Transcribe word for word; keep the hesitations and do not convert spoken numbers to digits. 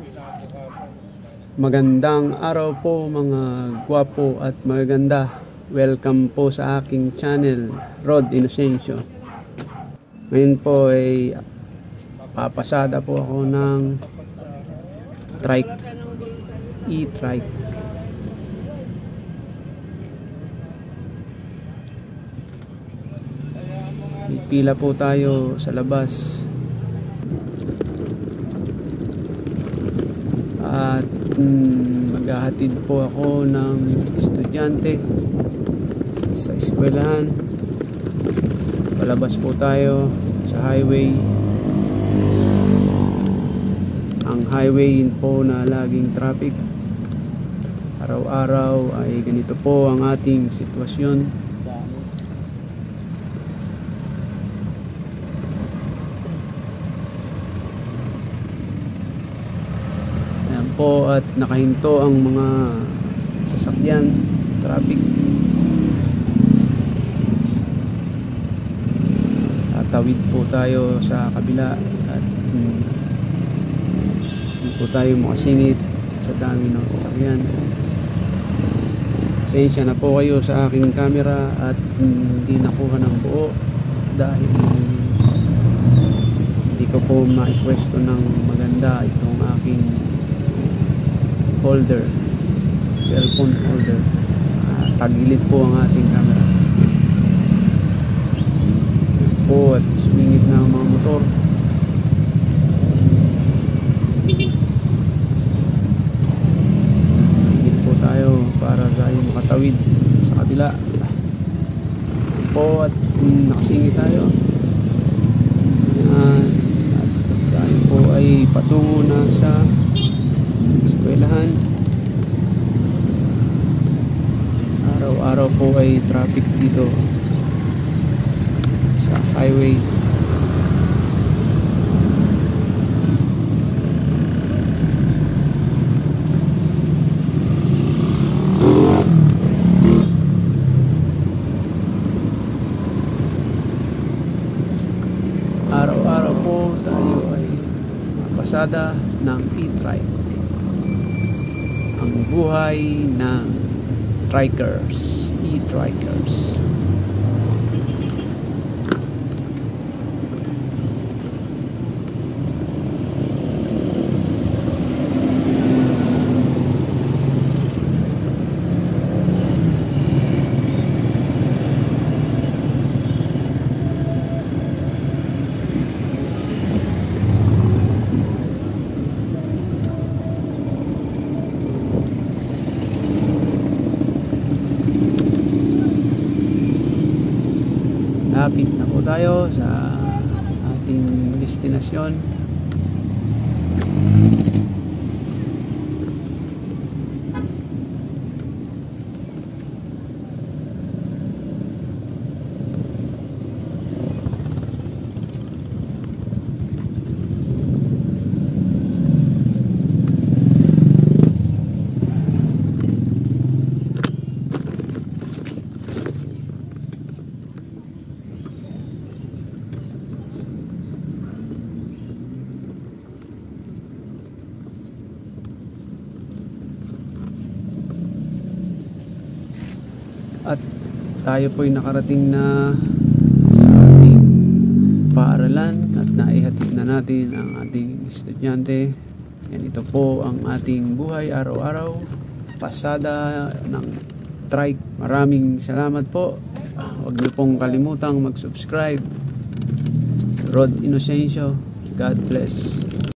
Magandang araw po mga gwapo at magaganda. Welcome po sa aking channel, Rod Inocencio. Ngayon po ay papasada po ako ng trike, e-trike. Pila po tayo sa labas. At mm, maghahatid po ako ng estudyante sa eskwelahan. Palabas po tayo sa highway. Ang highway po na laging traffic. Araw-araw ay ganito po ang ating sitwasyon. Po at nakahinto ang mga sasakyan, traffic. Tatawid po tayo sa kabila at hmm, hindi po tayo makasingit sa dami ng sasakyan. Pasensya na po kayo sa aking camera at hmm, hindi nakuha ng buo dahil hindi ko po ma-pwesto ng maganda itong aking holder, cellphone holder. Uh, tagilid po ang ating camera po at sumingit na ang mga motor. Singit po tayo para tayo makatawid sa kabila po at um, nakasingit tayo. Uh, at tayo po ay patungo na sa eskwelahan. Araw-araw po ay traffic dito sa highway. Araw-araw po tayo ay pasada ng e-trike. Ang buhay ng trikers, e-trikers. Lapit na po tayo sa ating destinasyon. At tayo po'y nakarating na sa ating paaralan at naihatid na natin ang ating estudyante. Yan, ito po ang ating buhay araw-araw, pasada ng trike. Maraming salamat po. Huwag niyo pong kalimutang mag-subscribe. Rod Inocencio. God bless.